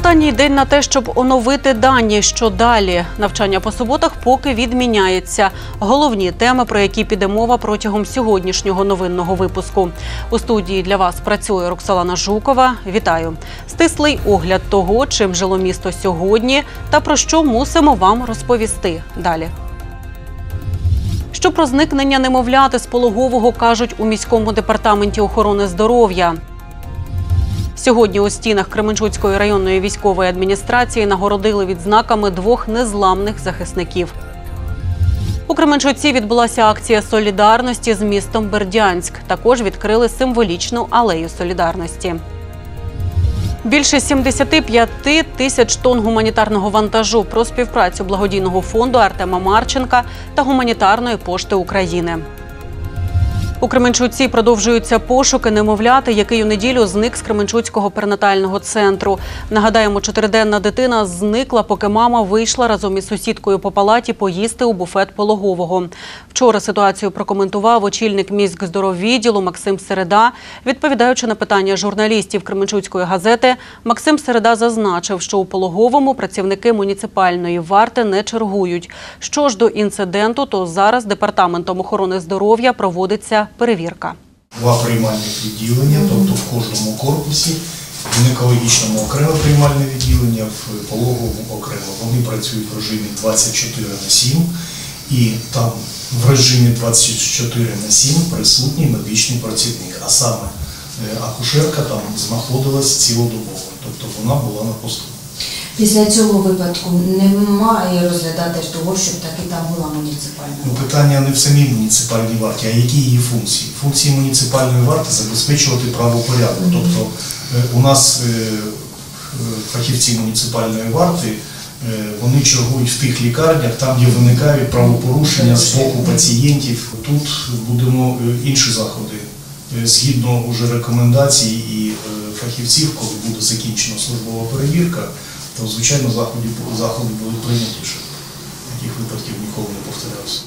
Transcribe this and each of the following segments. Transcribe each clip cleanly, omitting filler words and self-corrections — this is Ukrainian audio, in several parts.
Останній день на те, щоб оновити дані. Що далі? Навчання по суботах поки відміняється. Головні теми, про які піде мова протягом сьогоднішнього новинного випуску. У студії для вас працює Роксолана Жукова. Вітаю! Стислий огляд того, чим жило місто сьогодні та про що мусимо вам розповісти далі. Що про зникнення немовляти з пологового кажуть у міському департаменті охорони здоров'я. Сьогодні у стінах Кременчуцької районної військової адміністрації нагородили відзнаками 2 незламних захисників. У Кременчуці відбулася акція солідарності з містом Бердянськ. Також відкрили символічну алею солідарності. Більше 75 тисяч тонн гуманітарного вантажу про співпрацю благодійного фонду Артема Марченка та Гуманітарної пошти України. У Кременчуці продовжуються пошуки немовляти, який у неділю зник з Кременчуцького перинатального центру. Нагадаємо, 4-денна дитина зникла, поки мама вийшла разом із сусідкою по палаті поїсти у буфет пологового. Вчора ситуацію прокоментував очільник міськздороввідділу Максим Середа. Відповідаючи на питання журналістів Кременчуцької газети, Максим Середа зазначив, що у пологовому працівники муніципальної варти не чергують. Що ж до інциденту, то зараз Департаментом охорони здоров'я проводиться перевірка. 2 приймальних відділення, тобто в кожному корпусі, в гінекологічному окреме приймальне відділення, в пологовому окремо. Вони працюють в режимі 24/7 і там в режимі 24/7 присутній медичний працівник, а саме акушерка там знаходилась цілодобово, тобто вона була на посту. Після цього випадку немає розглядати того, щоб таки там була муніципальна варта? Питання не в самій муніципальній варті, а які її функції. Функції муніципальної варти – забезпечувати правопорядок. Тобто у нас фахівці муніципальної варти, вони чергують в тих лікарнях, там, де виникають правопорушення з боку пацієнтів. Тут будемо інші заходи. Згідно уже рекомендацій і фахівців, коли буде закінчена службова перевірка, то, звичайно, заходи будуть прийняті, щоб таких випадків ніколи не повторявся.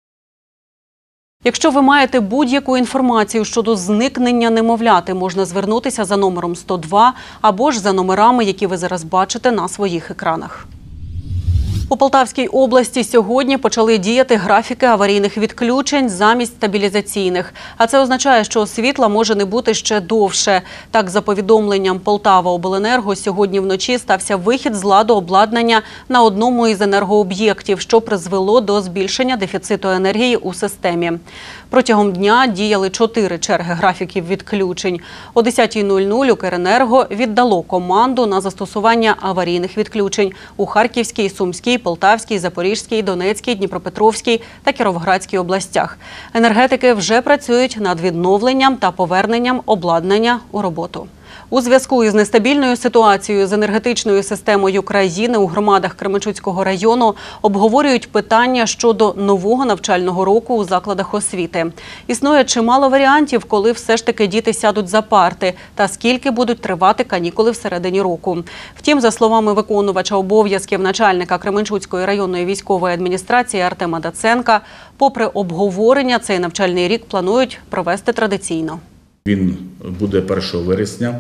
Якщо ви маєте будь-яку інформацію щодо зникнення немовляти, можна звернутися за номером 102 або ж за номерами, які ви зараз бачите на своїх екранах. У Полтавській області сьогодні почали діяти графіки аварійних відключень замість стабілізаційних. А це означає, що світла може не бути ще довше. Так, за повідомленням Полтаваобленерго, сьогодні вночі стався вихід з ладу обладнання на одному із енергооб'єктів, що призвело до збільшення дефіциту енергії у системі. Протягом дня діяли 4 черги графіків відключень. О 10:00 Укренерго віддало команду на застосування аварійних відключень у Харківській, Сумській, Полтавській, Запорізькій, Донецькій, Дніпропетровській та Кіровоградській областях. Енергетики вже працюють над відновленням та поверненням обладнання у роботу. У зв'язку із нестабільною ситуацією з енергетичною системою країни у громадах Кременчуцького району обговорюють питання щодо нового навчального року у закладах освіти. Існує чимало варіантів, коли все ж таки діти сядуть за парти та скільки будуть тривати канікули всередині року. Втім, за словами виконувача обов'язків начальника Кременчуцької районної військової адміністрації Артема Даценка, попри обговорення, цей навчальний рік планують провести традиційно. Він буде 1 вересня.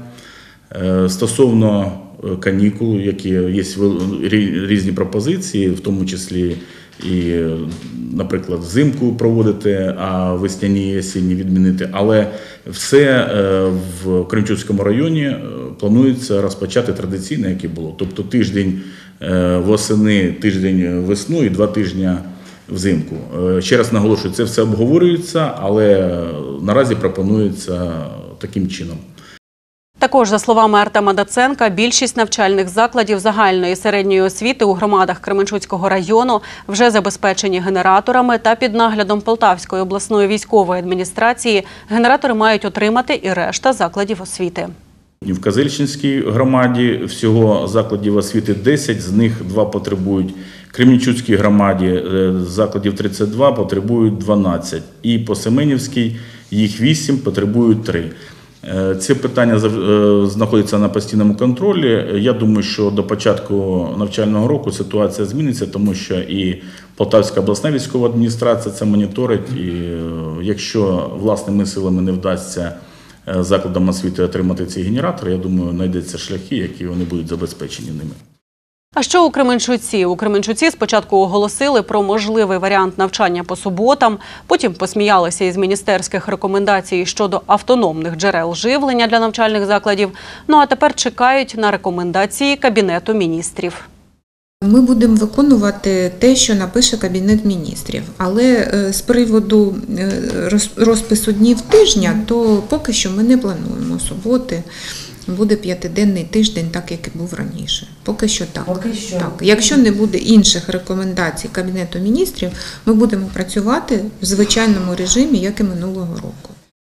Стосовно канікул, які є різні пропозиції, в тому числі і, наприклад, взимку проводити, а весняні і осінні відмінити. Але все в Кременчуцькому районі планується розпочати традиційно, як і було. Тобто тиждень восени, тиждень весну і 2 тижні взимку. Ще раз наголошую, це все обговорюється, але наразі пропонується таким чином. Також, за словами Артема Даценка, більшість навчальних закладів загальної і середньої освіти у громадах Кременчуцького району вже забезпечені генераторами та під наглядом Полтавської обласної військової адміністрації генератори мають отримати і решта закладів освіти. В Козельщинській громаді всього закладів освіти 10, з них 2 потребують. В Кременчуцькій громаді закладів 32, потребують 12. І по Семенівській їх 8, потребують 3. Ці питання знаходяться на постійному контролі. Я думаю, що до початку навчального року ситуація зміниться, тому що і Полтавська обласна військова адміністрація це моніторить. І якщо власними силами не вдасться закладам освіти отримати ці генератори, я думаю, знайдеться шляхи, які вони будуть забезпечені ними. А що у Кременчуці? У Кременчуці спочатку оголосили про можливий варіант навчання по суботам, потім посміялися із міністерських рекомендацій щодо автономних джерел живлення для навчальних закладів. Ну а тепер чекають на рекомендації Кабінету міністрів. Ми будемо виконувати те, що напише Кабінет міністрів. Але з приводу розпису днів тижня, то поки що ми не плануємо суботи. Буде 5-денний тиждень, так як і був раніше. Поки що так. Так. Якщо не буде інших рекомендацій Кабінету міністрів, ми будемо працювати в звичайному режимі, як і минулого року.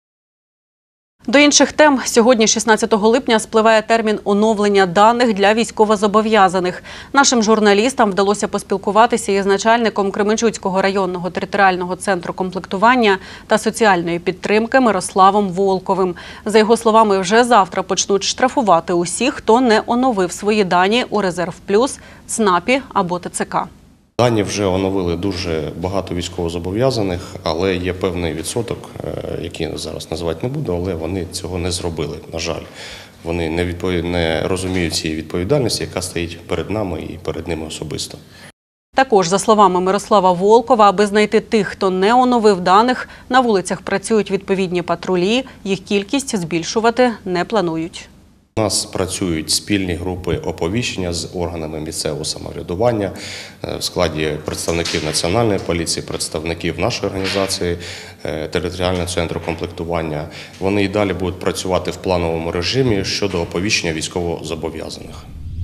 До інших тем. Сьогодні, 16 липня, спливає термін оновлення даних для військовозобов'язаних. Нашим журналістам вдалося поспілкуватися із начальником Кременчуцького районного територіального центру комплектування та соціальної підтримки Мирославом Волковим. За його словами, вже завтра почнуть штрафувати усіх, хто не оновив свої дані у Резерв Плюс, ЦНАПі або ТЦК. Дані вже оновили дуже багато військовозобов'язаних, але є певний відсоток, який зараз називати не буду, але вони цього не зробили, на жаль. Вони не розуміють цієї відповідальності, яка стоїть перед нами і перед ними особисто. Також, за словами Мирослава Волкова, аби знайти тих, хто не оновив даних, на вулицях працюють відповідні патрулі, їх кількість збільшувати не планують. У нас працюють спільні групи оповіщення з органами місцевого самоврядування в складі представників Національної поліції, представників нашої організації, територіального центру комплектування. Вони і далі будуть працювати в плановому режимі щодо оповіщення військовозобов'язаних.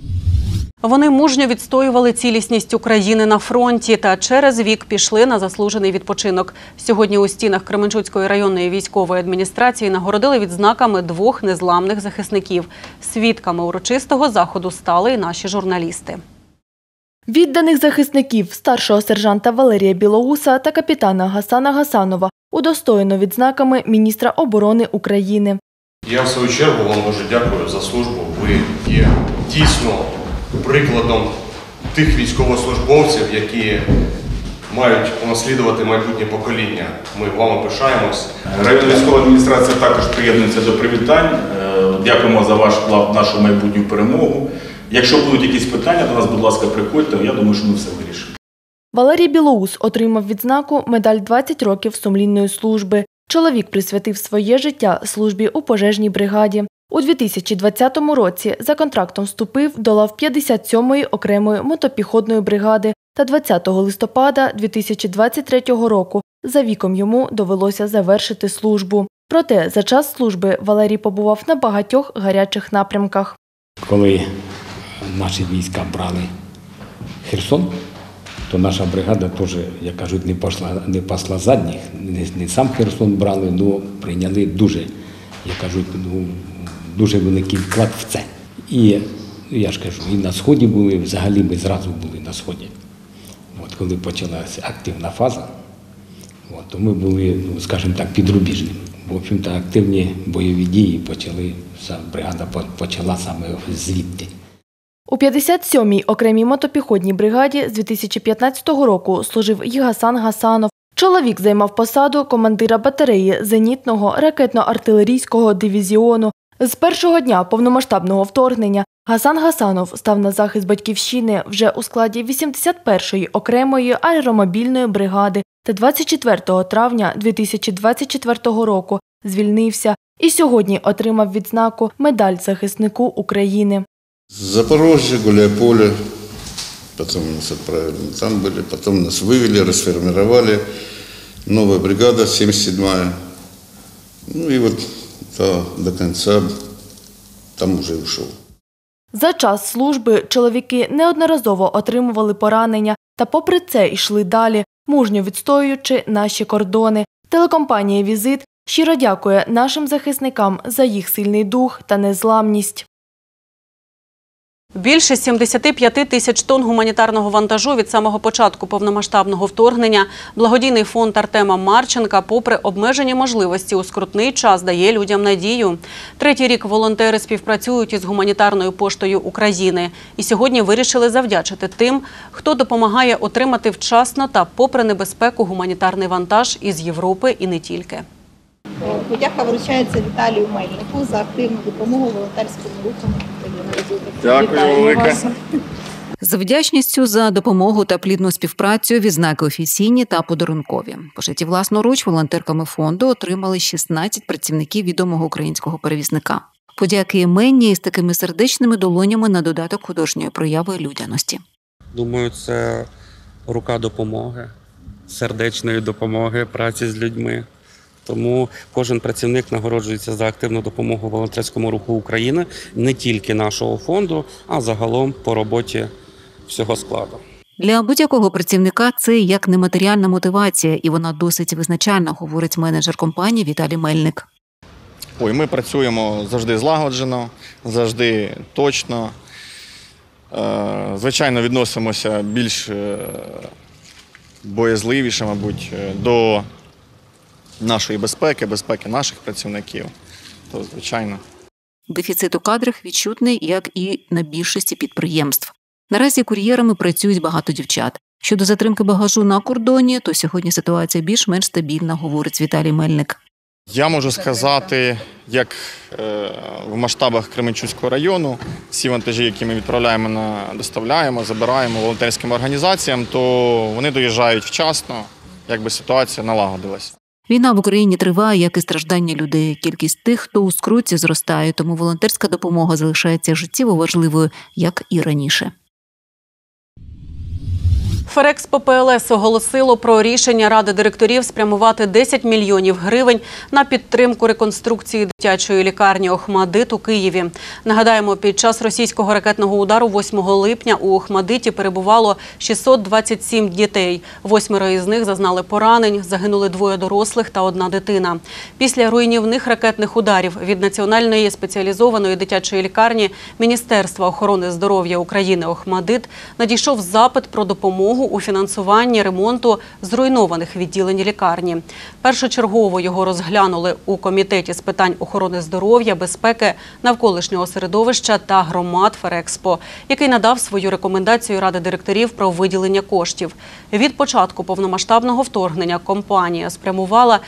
Вони мужньо відстоювали цілісність України на фронті та через вік пішли на заслужений відпочинок. Сьогодні у стінах Кременчуцької районної військової адміністрації нагородили відзнаками 2 незламних захисників. Свідками урочистого заходу стали і наші журналісти. Відданих захисників старшого сержанта Валерія Білоуса та капітана Гасана Гасанова удостоєно відзнаками міністра оборони України. Я в свою чергу вам дуже дякую за службу. Ви є дійсно прикладом тих військовослужбовців, які мають унаслідувати майбутнє покоління. Ми вами пишаємось. Районна військова адміністрація також приєднується до привітань. Дякуємо за ваш вклад в нашу майбутню перемогу. Якщо будуть якісь питання, до нас, будь ласка, приходьте. Я думаю, що ми все вирішимо. Валерій Білоус отримав відзнаку медаль 20 років сумлінної служби. Чоловік присвятив своє життя службі у пожежній бригаді. У 2020 році за контрактом вступив до лав 57-ї окремої мотопіхотної бригади та 20 листопада 2023 року за віком йому довелося завершити службу. Проте за час служби Валерій побував на багатьох гарячих напрямках. Коли наші війська брали Херсон, то наша бригада теж, як кажуть, не пасла задніх, не сам Херсон брали, але прийняли дуже, як кажуть, дуже великий вклад в це. І, я ж кажу, і на Сході були, взагалі ми зразу були на Сході. От, коли почалася активна фаза, то ми були, скажімо так, підрубіжними. В общем-то, активні бойові дії бригада почала саме звідти. У 57-й окремій мотопіхотній бригаді з 2015 року служив і Гасан Гасанов. Чоловік займав посаду командира батареї зенітного ракетно-артилерійського дивізіону. З першого дня повномасштабного вторгнення Гасан Гасанов став на захист батьківщини вже у складі 81-ї окремої аеромобільної бригади та 24 травня 2024 року звільнився і сьогодні отримав відзнаку «Медаль захиснику України». Запорожье, Гуляйполе, потом нас отправили, там были, потом нас вывели, расформировали, новая бригада, 77-я, ну и вот до конца там уже ушел. За час служби чоловіки неодноразово отримували поранення та попри це йшли далі, мужньо відстоюючи наші кордони. Телекомпанія «Візит» щиро дякує нашим захисникам за їх сильний дух та незламність. Більше 75 тисяч тонн гуманітарного вантажу від самого початку повномасштабного вторгнення благодійний фонд Артема Марченка, попри обмежені можливості у скрутний час, дає людям надію. Третій рік волонтери співпрацюють із гуманітарною поштою України. І сьогодні вирішили завдячити тим, хто допомагає отримати вчасно та попри небезпеку гуманітарний вантаж із Європи і не тільки. подяка вручається Віталію Мельнику за активну допомогу волонтерському руху України. Дякую велике. З вдячністю за допомогу та плідну співпрацю відзнаки офіційні та подарункові. Пошиті власноруч волонтерками фонду отримали 16 працівників відомого українського перевізника. Подяки іменні із такими сердечними долонями на додаток художньої прояви людяності. Думаю, це рука допомоги, сердечної допомоги, праці з людьми. Тому кожен працівник нагороджується за активну допомогу волонтерському руху України, не тільки нашого фонду, а загалом по роботі всього складу. Для будь-якого працівника це як нематеріальна мотивація, і вона досить визначальна, говорить менеджер компанії Віталій Мельник. Ми працюємо завжди злагоджено, завжди точно. Звичайно, відносимося більш боязливіше, мабуть, до нашої безпеки, безпеки наших працівників. То, звичайно. Дефіцит у кадрах відчутний, як і на більшості підприємств. Наразі кур'єрами працюють багато дівчат. Щодо затримки багажу на кордоні, то сьогодні ситуація більш-менш стабільна, говорить Віталій Мельник. Я можу сказати, як в масштабах Кременчуцького району, всі вантажі, які ми відправляємо, доставляємо, забираємо волонтерським організаціям, то вони доїжджають вчасно, якби ситуація налагодилася. Війна в Україні триває, як і страждання людей. Кількість тих, хто у скруті, зростає, тому волонтерська допомога залишається життєво важливою, як і раніше. Ферекспо ПЛС оголосило про рішення Ради директорів спрямувати 10 мільйонів гривень на підтримку реконструкції дитячої лікарні «Охмадит» у Києві. Нагадаємо, під час російського ракетного удару 8 липня у «Охмадиті» перебувало 627 дітей. 8 із них зазнали поранень, загинули 2 дорослих та 1 дитина. Після руйнівних ракетних ударів від Національної спеціалізованої дитячої лікарні Міністерства охорони здоров'я України «Охмадит» надійшов запит про допомогу у фінансуванні ремонту зруйнованих відділень лікарні. Першочергово його розглянули у Комітеті з питань охорони здоров'я, безпеки, навколишнього середовища та громад Ферекспо, який надав свою рекомендацію Ради директорів про виділення коштів. Від початку повномасштабного вторгнення компанія спрямувала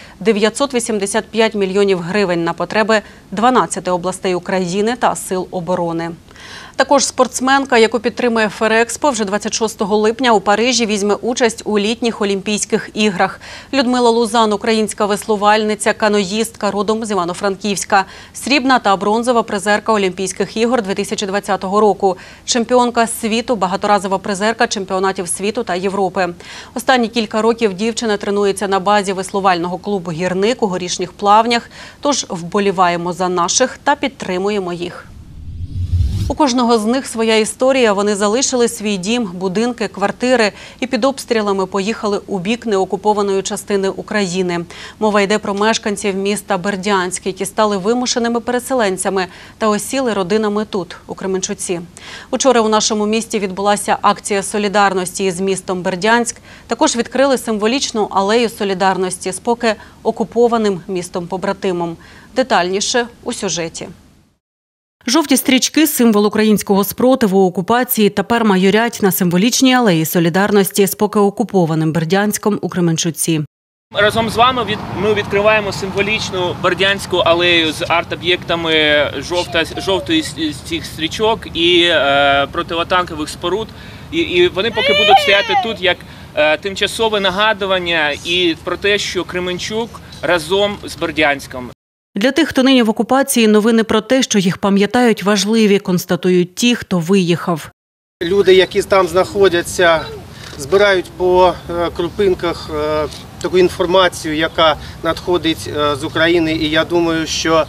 985 мільйонів гривень на потреби 12 областей України та Сил оборони. Також спортсменка, яку підтримує Ферекспо, вже 26 липня у Парижі візьме участь у літніх Олімпійських іграх. Людмила Лузан – українська веслувальниця, каноїстка, родом з Івано-Франківська, срібна та бронзова призерка Олімпійських ігор 2020 року, чемпіонка світу, багаторазова призерка чемпіонатів світу та Європи. Останні кілька років дівчина тренується на базі веслувального клубу «Гірник» у Горішніх Плавнях, тож вболіваємо за наших та підтримуємо їх. У кожного з них своя історія. Вони залишили свій дім, будинки, квартири і під обстрілами поїхали у бік неокупованої частини України. Мова йде про мешканців міста Бердянськ, які стали вимушеними переселенцями та осіли родинами тут, у Кременчуці. Учора у нашому місті відбулася акція солідарності із містом Бердянськ. Також відкрили символічну алею солідарності з поки окупованим містом-побратимом. Детальніше у сюжеті. Жовті стрічки – символ українського спротиву окупації, тепер майорять на символічній алеї солідарності з поки окупованим Бердянськом у Кременчуці. Разом з вами ми відкриваємо символічну Бердянську алею з арт-об'єктами жовтої з цих стрічок і противотанкових споруд. І вони поки будуть стояти тут як тимчасове нагадування і про те, що Кременчук разом з Бердянськом. Для тих, хто нині в окупації, новини про те, що їх пам'ятають, важливі, констатують ті, хто виїхав. Люди, які там знаходяться, збирають по крупинках таку інформацію, яка надходить з України. І я думаю, що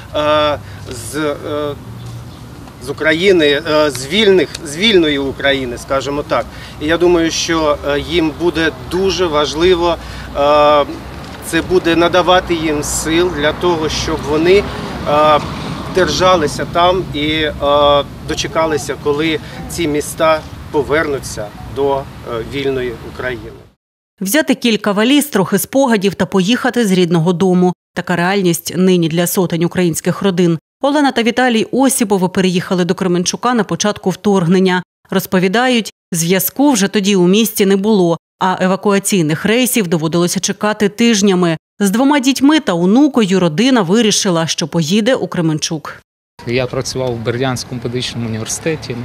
з України, з вільної України, скажімо так. І я думаю, що їм буде дуже важливо, це буде надавати їм сил для того, щоб вони держалися там і дочекалися, коли ці міста повернуться до вільної України. Взяти кілька валіз, трохи спогадів та поїхати з рідного дому. Така реальність нині для сотень українських родин. Олена та Віталій Осіпови переїхали до Кременчука на початку вторгнення. Розповідають, зв'язку вже тоді у місті не було, а евакуаційних рейсів доводилося чекати тижнями. З 2 дітьми та онукою родина вирішила, що поїде у Кременчук. Я працював в Бердянському педагогічному університеті.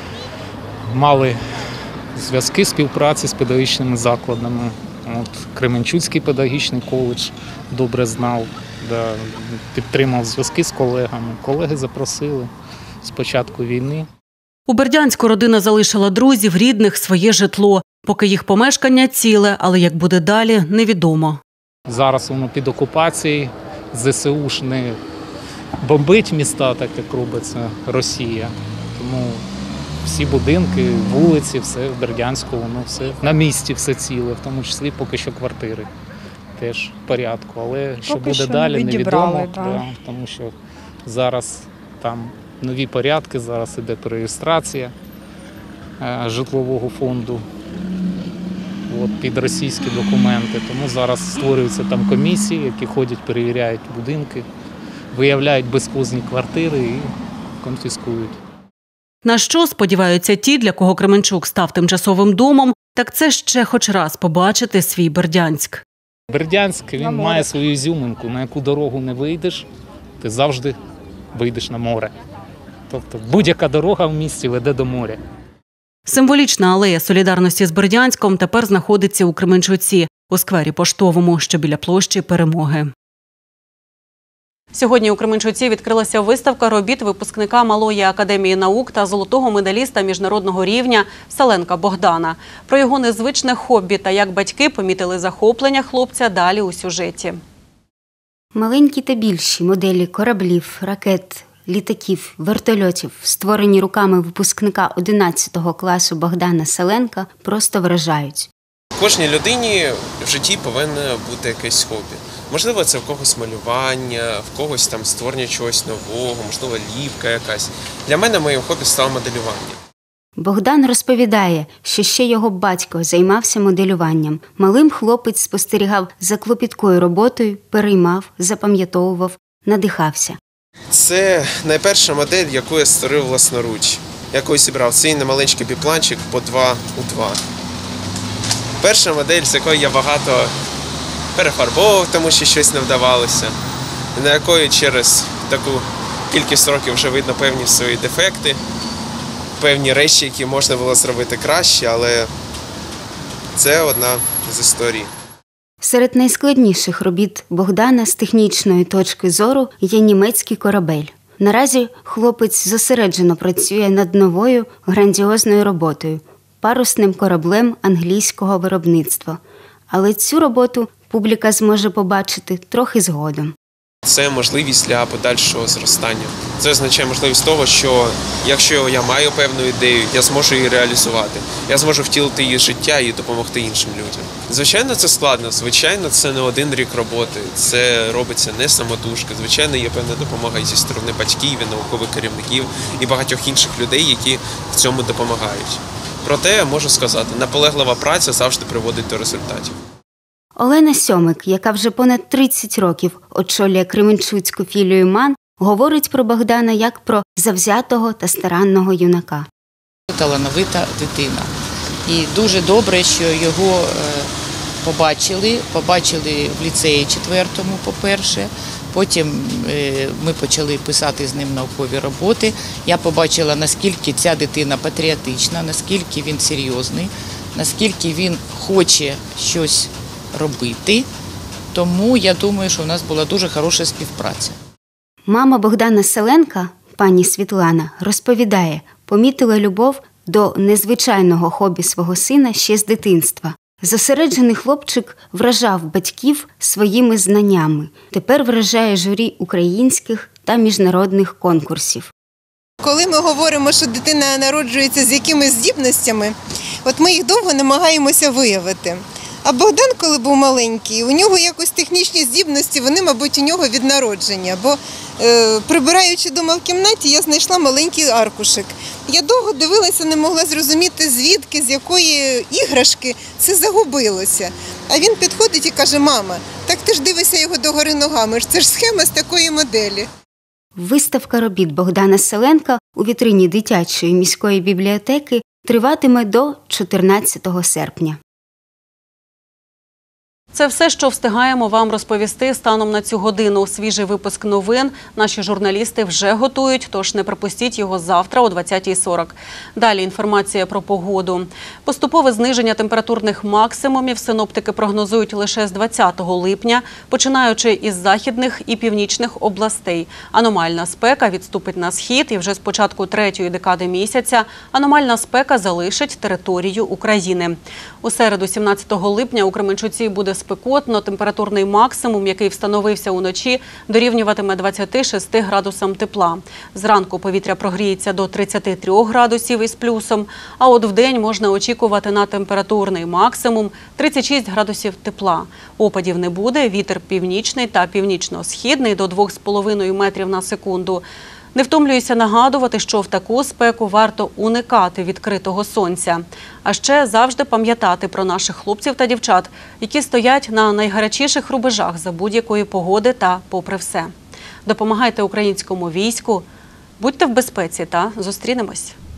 Мали зв'язки співпраці з педагогічними закладами. Кременчуцький педагогічний коледж добре знав, підтримав зв'язки з колегами. Колеги запросили з початку війни. У Бердянську родина залишила друзів, рідних, своє житло. Поки їх помешкання ціле, але як буде далі, невідомо. Зараз воно під окупацією, ЗСУ ж не бомбить міста, так як робиться Росія. Тому всі будинки, вулиці, все в Бердянську, воно все на місці, все ціле, в тому числі поки що квартири теж в порядку. Але що буде далі, невідомо, тому що зараз там нові порядки, зараз іде перереєстрація житлового фонду під російські документи. Тому зараз створюються там комісії, які ходять, перевіряють будинки, виявляють безхозні квартири і конфіскують. На що сподіваються ті, для кого Кременчук став тимчасовим домом, так це ще хоч раз побачити свій Бердянськ. Бердянськ, він має свою ізюминку, на яку дорогу не вийдеш, ти завжди вийдеш на море. Тобто будь-яка дорога в місті веде до моря. Символічна алея солідарності з Бердянськом тепер знаходиться у Кременчуці, у сквері Поштовому, що біля площі Перемоги. Сьогодні у Кременчуці відкрилася виставка робіт випускника Малої академії наук та золотого медаліста міжнародного рівня Саленка Богдана. Про його незвичне хобі та як батьки помітили захоплення хлопця далі у сюжеті. Маленькі та більші моделі кораблів, ракет, літаків, вертольотів, створені руками випускника 11 класу Богдана Саленка, просто вражають. Кожній людині в житті повинно бути якесь хобі. Можливо, це в когось малювання, в когось там створення чогось нового, можливо, ліпка якась. Для мене моїм хобі стало моделювання. Богдан розповідає, що ще його батько займався моделюванням. Малим хлопець спостерігав за клопіткою роботою, переймав, запам'ятовував, надихався. Це найперша модель, яку я створив власноруч. Я колись зібрав цей немаленький біпланчик по 2х2. Перша модель, з якої я багато перефарбовував, тому що щось не вдавалося, на якої через таку кількість років вже видно певні свої дефекти, певні речі, які можна було зробити краще, але це одна з історій. Серед найскладніших робіт Богдана з технічної точки зору є німецький корабель. Наразі хлопець зосереджено працює над новою грандіозною роботою – парусним кораблем англійського виробництва. Але цю роботу публіка зможе побачити трохи згодом. Це можливість для подальшого зростання. Це означає можливість того, що якщо я маю певну ідею, я зможу її реалізувати. Я зможу втілити її в життя і допомогти іншим людям. Звичайно, це складно. Звичайно, це не один рік роботи. Це робиться не самотужки. Звичайно, є певна допомога і зі сторони батьків, і наукових керівників, і багатьох інших людей, які в цьому допомагають. Проте, я можу сказати, наполеглива праця завжди приводить до результатів. Олена Сьомик, яка вже понад 30 років очолює Кременчуцьку філію МАН, говорить про Богдана як про завзятого та старанного юнака. Талановита дитина. І дуже добре, що його побачили в ліцеї 4-му, по-перше. Потім ми почали писати з ним наукові роботи. Я побачила, наскільки ця дитина патріотична, наскільки він серйозний, наскільки він хоче щось робити. Тому я думаю, що у нас була дуже хороша співпраця. Мама Богдана Саленка, пані Світлана, розповідає, помітила любов до незвичайного хобі свого сина ще з дитинства. Зосереджений хлопчик вражав батьків своїми знаннями. Тепер вражає журі українських та міжнародних конкурсів. Коли ми говоримо, що дитина народжується з якимись здібностями, от ми їх довго намагаємося виявити. А Богдан, коли був маленький, у нього якось технічні здібності, вони, мабуть, у нього від народження. Бо прибираючи вдома в кімнаті, я знайшла маленький аркушик. Я довго дивилася, не могла зрозуміти, звідки, з якої іграшки це загубилося. А він підходить і каже: «Мама, так ти ж дивишся його догори ногами, це ж схема з такої моделі». Виставка робіт Богдана Саленка у вітрині дитячої міської бібліотеки триватиме до 14 серпня. Це все, що встигаємо вам розповісти станом на цю годину. Свіжий випуск новин наші журналісти вже готують, тож не пропустіть його завтра о 20:40. Далі інформація про погоду. Поступове зниження температурних максимумів синоптики прогнозують лише з 20 липня, починаючи із західних і північних областей. Аномальна спека відступить на схід і вже з початку третьої декади місяця аномальна спека залишить територію України. У середу, 17 липня, у Кременчуці буде спекотно. Температурний максимум, який встановився уночі, дорівнюватиме 26 градусам тепла. Зранку повітря прогріється до 33 градусів із плюсом, а от вдень можна очікувати на температурний максимум 36 градусів тепла. Опадів не буде, вітер північний та північно-східний до 2,5 метрів на секунду. Не втомлююся нагадувати, що в таку спеку варто уникати відкритого сонця. А ще завжди пам'ятати про наших хлопців та дівчат, які стоять на найгарячіших рубежах за будь-якої погоди та попри все. Допомагайте українському війську, будьте в безпеці та зустрінемось.